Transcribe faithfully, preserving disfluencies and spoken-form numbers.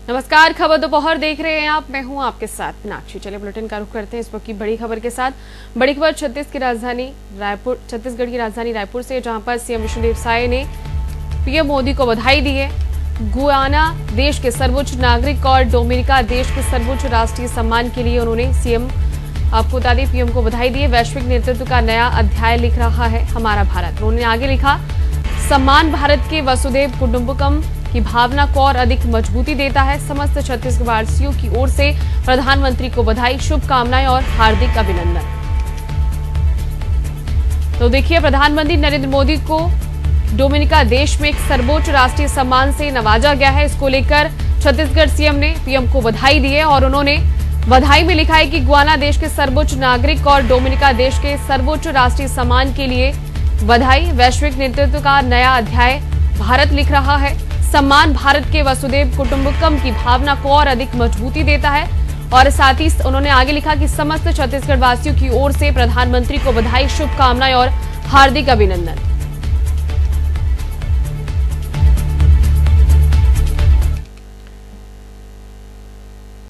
नमस्कार, खबर दोपहर देख रहे हैं आप। मैं हूं आपके साथ मीनाक्षी। चलिए बुलेटिन का रुख करते हैं इस वक्त की बड़ी खबर के साथ। बड़ी खबर छत्तीस की राजधानी रायपुर छत्तीसगढ़ की राजधानी रायपुर से, जहां पर सीएम विष्णुदेव साय ने पीएम मोदी को बधाई दी है। गुयाना देश के सर्वोच्च नागरिक और डोमिनिका देश के सर्वोच्च राष्ट्रीय सम्मान के लिए उन्होंने सीएम आपको बता दें पीएम को बधाई दी है। वैश्विक नेतृत्व का नया अध्याय लिख रहा है हमारा भारत। उन्होंने आगे लिखा, सम्मान भारत के वसुधैव कुटुंबकम की भावना को और अधिक मजबूती देता है। समस्त छत्तीसगढ़ वासियों की ओर से प्रधानमंत्री को बधाई, शुभकामनाएं और हार्दिक अभिनंदन। तो देखिए, प्रधानमंत्री नरेंद्र मोदी को डोमिनिका देश में एक सर्वोच्च राष्ट्रीय सम्मान से नवाजा गया है। इसको लेकर छत्तीसगढ़ सीएम ने पीएम को बधाई दी है और उन्होंने बधाई में लिखा है कि गुयाना देश के सर्वोच्च नागरिक और डोमिनिका देश के सर्वोच्च राष्ट्रीय सम्मान के लिए बधाई। वैश्विक नेतृत्व का नया अध्याय भारत लिख रहा है। सम्मान भारत के वसुधैव कुटुंबकम की भावना को और अधिक मजबूती देता है। और साथ ही उन्होंने आगे लिखा कि समस्त छत्तीसगढ़ वासियों की ओर से प्रधानमंत्री को बधाई, शुभकामनाएं और हार्दिक अभिनंदन।